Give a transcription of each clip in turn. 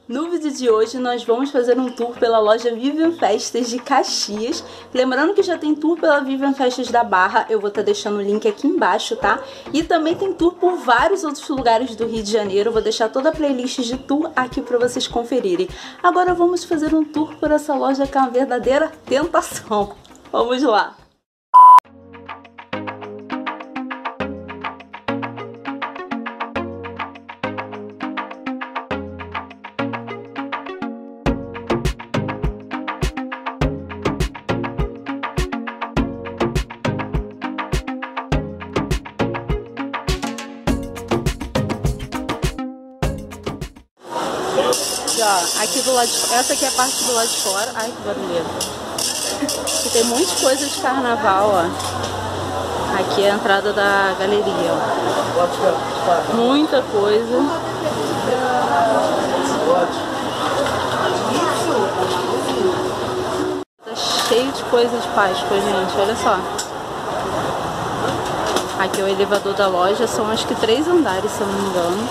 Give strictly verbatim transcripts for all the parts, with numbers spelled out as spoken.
No vídeo de hoje nós vamos fazer um tour pela loja Vivian Festas de Caxias. Lembrando que já tem tour pela Vivian Festas da Barra, eu vou estar deixando o link aqui embaixo, tá? E também tem tour por vários outros lugares do Rio de Janeiro, eu vou deixar toda a playlist de tour aqui para vocês conferirem. Agora vamos fazer um tour por essa loja que é uma verdadeira tentação. Vamos lá! Ó, aqui do lado de... essa aqui é a parte do lado de fora. Ai, que barulheiro. Aqui tem muita coisa de carnaval, ó. Aqui é a entrada da galeria, ó. Muita coisa. Tá cheio de coisa de Páscoa, gente. Olha só. Aqui é o elevador da loja. São acho que três andares, se eu não me engano.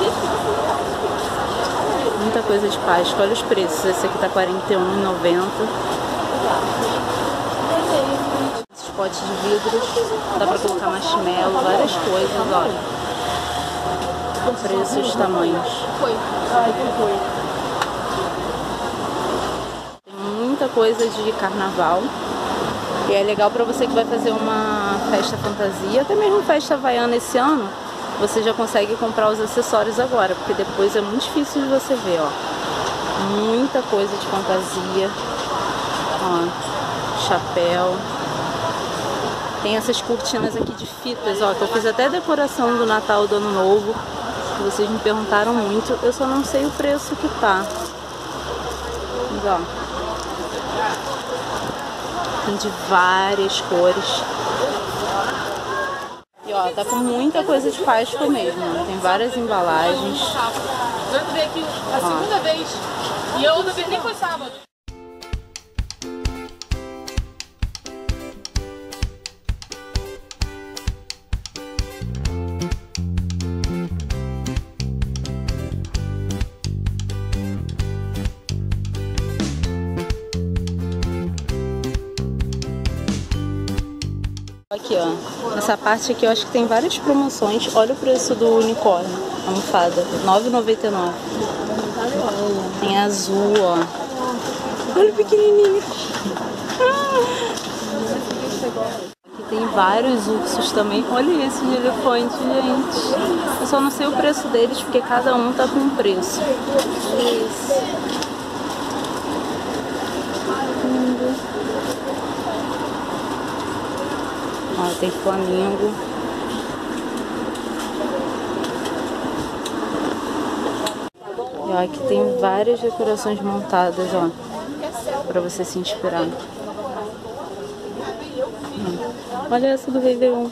Muita coisa de Páscoa, olha os preços. Esse aqui tá quarenta e um reais e noventa centavos. Esses potes de vidros, dá pra colocar marshmallow, várias coisas, olha. Preços, tamanhos. Tem muita coisa de carnaval. E é legal pra você que vai fazer uma festa fantasia, até mesmo festa havaiana esse ano. Você já consegue comprar os acessórios agora, porque depois é muito difícil de você ver, ó. Muita coisa de fantasia. Ó, chapéu. Tem essas cortinas aqui de fitas, ó, que eu fiz até decoração do Natal, do Ano Novo, que vocês me perguntaram muito. Eu só não sei o preço que tá. Mas, ó, tem de várias cores. E ó, tá com muita coisa de Páscoa mesmo, né? Tem várias embalagens. Eu veio aqui a segunda vez e a outra vez nem foi sábado. Aqui, ó, nessa parte aqui eu acho que tem várias promoções. Olha o preço do unicórnio, almofada, nove reais e noventa e nove centavos. Tem azul, ó. Olha o pequenininho. Aqui tem vários ursos também. Olha esse de elefante, gente. Eu só não sei o preço deles porque cada um tá com um preço. Esse. Ó, tem flamingo. E ó, aqui tem várias decorações montadas, ó, pra você se inspirar. Hum. Olha essa do Réveillon.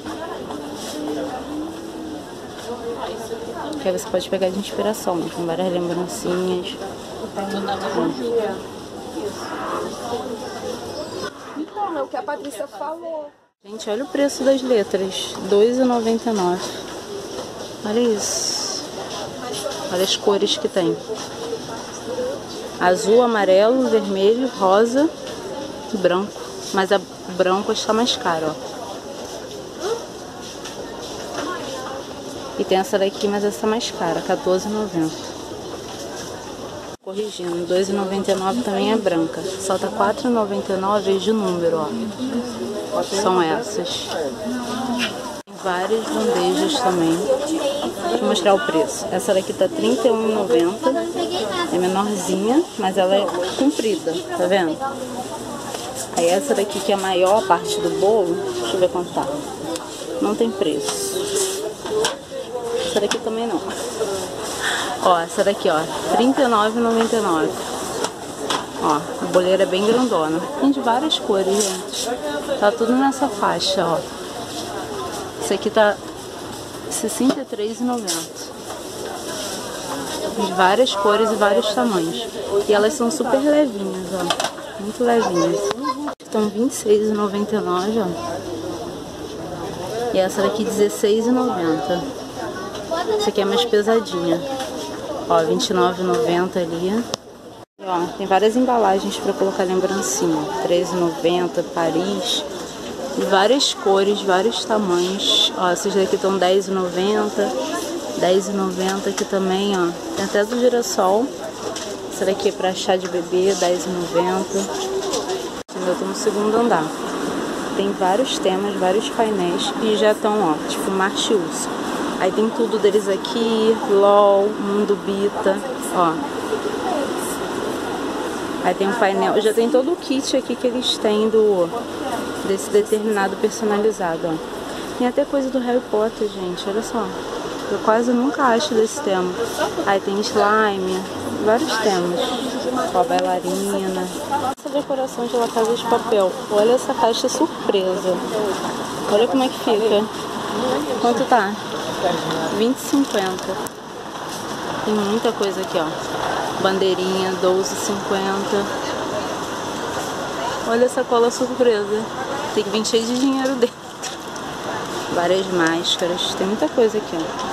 Que aí você pode pegar de inspiração, né? Com várias lembrancinhas. Hum. Então, é o que a Patrícia falou. Gente, olha o preço das letras, dois reais e noventa e nove centavos. Olha isso. Olha as cores que tem. Azul, amarelo, vermelho, rosa e branco. Mas a branco está mais cara, ó. E tem essa daqui, mas essa é mais cara, quatorze reais e noventa centavos. Corrigindo, dois reais e noventa e nove centavos também é branca. Só tá quatro reais e noventa e nove centavos de número, ó. São essas. Tem várias bandejas também. Deixa eu mostrar o preço. Essa daqui tá trinta e um reais e noventa centavos. É menorzinha, mas ela é comprida, tá vendo? Aí essa daqui que é a maior parte do bolo, deixa eu ver quanto tá. Não tem preço. Essa daqui também não. Ó, essa daqui, ó, trinta e nove reais e noventa e nove centavos. Ó, a boleira é bem grandona. Tem de várias cores, gente. Tá tudo nessa faixa, ó. Esse aqui tá sessenta e três reais e noventa centavos. De várias cores e vários tamanhos. E elas são super levinhas, ó. Muito levinhas. Estão vinte e seis reais e noventa e nove centavos, ó. E essa daqui dezesseis reais e noventa centavos. Essa aqui é mais pesadinha. Ó, vinte e nove reais e noventa centavos ali. E, ó, tem várias embalagens pra colocar lembrancinha. treze reais e noventa centavos, Paris. Várias cores, vários tamanhos. Ó, esses daqui estão dez reais e noventa centavos. dez reais e noventa centavos aqui também, ó. Tem até do girassol. Essa daqui é pra chá de bebê, dez reais e noventa centavos. Eu tô no segundo andar. Tem vários temas, vários painéis. E já estão, ó, tipo Marte Urso. Aí tem tudo deles aqui. LOL, Mundo Bita, ó. Aí tem um painel. Já tem todo o kit aqui que eles têm do... desse determinado personalizado, ó. Tem até coisa do Harry Potter, gente. Olha só. Eu quase nunca acho desse tema. Aí tem slime, vários temas. Ó, bailarina. Essa decoração de La Casa de Papel. Olha essa caixa surpresa. Olha como é que fica. Quanto tá? vinte e cinquenta. Tem muita coisa aqui, ó. Bandeirinha, doze e cinquenta. Olha essa cola surpresa. Tem que vir cheio de dinheiro dentro. Várias máscaras. Tem muita coisa aqui, ó.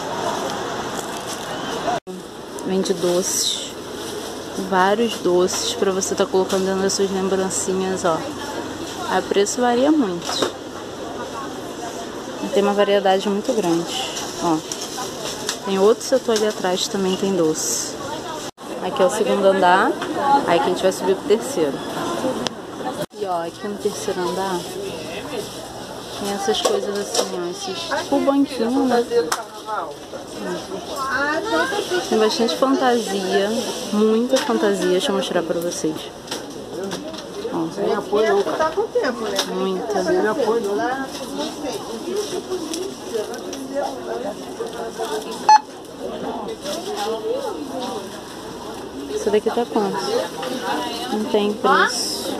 Vende doces. Vários doces pra você estar tá colocando dentro das suas lembrancinhas, ó. O preço varia muito. Tem uma variedade muito grande, ó. Tem outro setor ali atrás também tem doce. Aqui é o segundo andar. Aí que a gente vai subir pro terceiro. E ó, aqui no terceiro andar tem essas coisas assim, ó. Esses tipo banquinho, né? Tem bastante fantasia, muita fantasia. Deixa eu mostrar pra vocês. Ó, sem apoio, tá com tempo, né? Muita. Sem apoio, não. Isso daqui tá quanto? Não tem preço.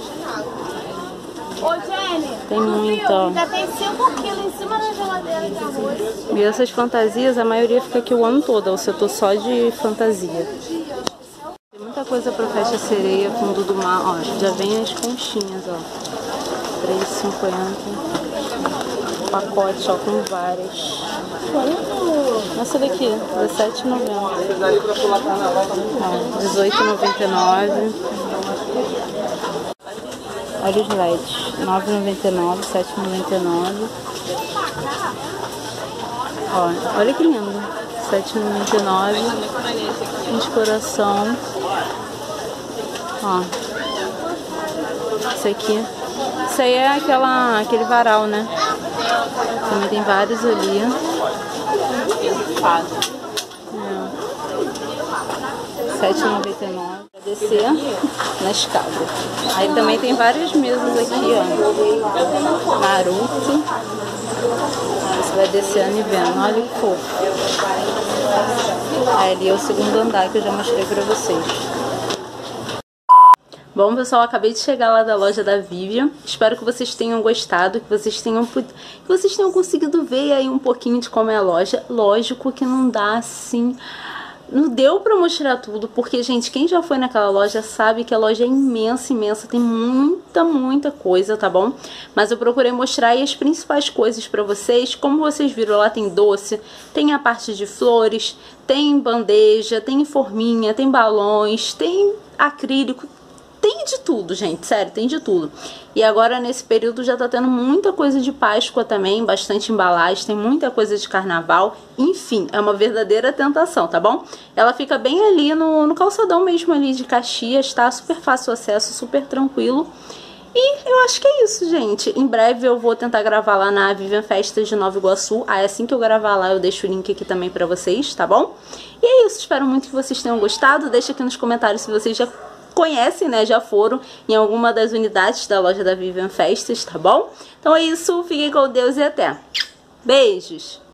Ô, Jenny, tem muito, ó. Já tem cinco quilos em cima da geladeira de arroz. E essas fantasias, a maioria fica aqui o ano todo, é o setor só de fantasia. Tem muita coisa pra festa sereia, fundo do mar, ó. Já vem as conchinhas, ó. três reais e cinquenta. Pacote, ó, com várias. Essa daqui, dezessete reais e noventa centavos. dezoito reais e noventa e nove centavos. Olha os L E Ds, nove reais e noventa e nove centavos, sete reais e noventa e nove centavos. Ó, olha que lindo, sete reais e noventa e nove centavos. Tem de coração. Ó, esse aqui. Isso aí é aquela, aquele varal, né? Também tem vários ali. É. sete reais e noventa e nove centavos. Pra descer na escada. Aí também tem várias mesas aqui, ó. Naruto. Você vai descendo e vendo. Olha que fofo. Aí ali é o segundo andar que eu já mostrei pra vocês. Bom, pessoal, acabei de chegar lá da loja da Vivian. Espero que vocês tenham gostado, que vocês tenham, que vocês tenham conseguido ver aí um pouquinho de como é a loja. Lógico que não dá assim... Não deu pra mostrar tudo, porque, gente, quem já foi naquela loja sabe que a loja é imensa, imensa. Tem muita, muita coisa, tá bom? Mas eu procurei mostrar aí as principais coisas pra vocês. Como vocês viram, lá tem doce, tem a parte de flores, tem bandeja, tem forminha, tem balões, tem acrílico. Tem de tudo, gente, sério, tem de tudo. E agora, nesse período, já tá tendo muita coisa de Páscoa também, bastante embalagem, tem muita coisa de carnaval. Enfim, é uma verdadeira tentação, tá bom? Ela fica bem ali no, no calçadão mesmo ali de Caxias, tá? Super fácil acesso, super tranquilo. E eu acho que é isso, gente. Em breve eu vou tentar gravar lá na Vivian Festas de Nova Iguaçu. Aí assim que eu gravar lá, eu deixo o link aqui também pra vocês, tá bom? E é isso, espero muito que vocês tenham gostado. Deixa aqui nos comentários se vocês já conhecem, né, já foram em alguma das unidades da loja da Vivian Festas, tá bom? Então é isso, fiquem com Deus e até. Beijos!